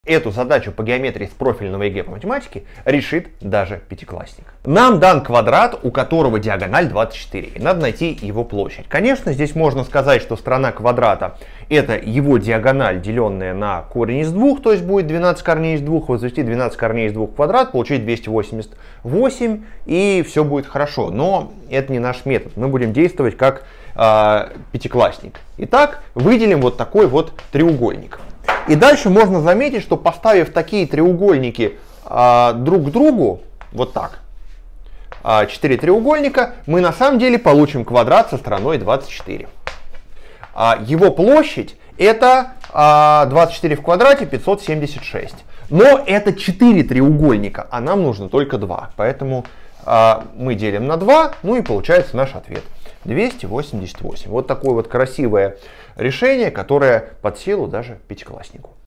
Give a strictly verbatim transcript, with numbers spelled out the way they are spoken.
Эту задачу по геометрии с профильного ЕГЭ по математике решит даже пятиклассник. Нам дан квадрат, у которого диагональ двадцать четыре, и надо найти его площадь. Конечно, здесь можно сказать, что сторона квадрата — это его диагональ, деленная на корень из двух, то есть будет двенадцать корней из двух, возвести двенадцать корней из двух в квадрат, получить двести восемьдесят восемь, и все будет хорошо. Но это не наш метод, мы будем действовать как э, пятиклассник. Итак, выделим вот такой вот треугольник. И дальше можно заметить, что поставив такие треугольники а, друг к другу, вот так, а, четыре треугольника, мы на самом деле получим квадрат со стороной двадцать четыре. А, его площадь это а, двадцать четыре в квадрате, пятьсот семьдесят шесть. Но это четыре треугольника, а нам нужно только два. Поэтому а, мы делим на два, ну и получается наш ответ. двести восемьдесят восемь. Вот такое вот красивое решение, которое под силу даже пятикласснику.